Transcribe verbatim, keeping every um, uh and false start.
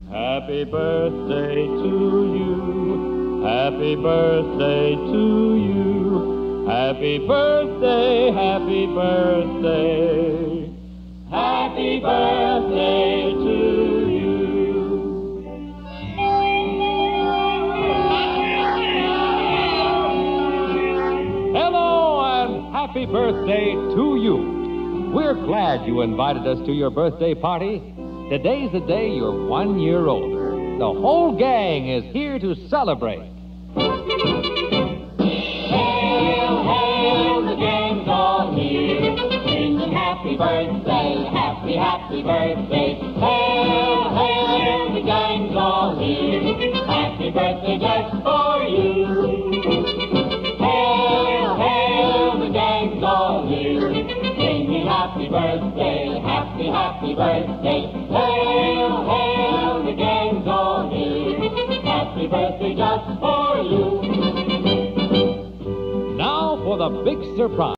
Happy birthday to you. Happy birthday to you. Happy birthday, happy birthday. Happy birthday to you. Hello and happy birthday to you. We're glad you invited us to your birthday party. Today's the day you're one year older. The whole gang is here to celebrate. Hail, hail, the gang's all here, singing happy birthday, happy, happy birthday. Hail, hail, the gang's all here, happy birthday just for you. Hail, hail, the gang's all here, singing happy birthday, happy, happy birthday. Hail, hail, the gang's all here, happy birthday just for you. Now for the big surprise.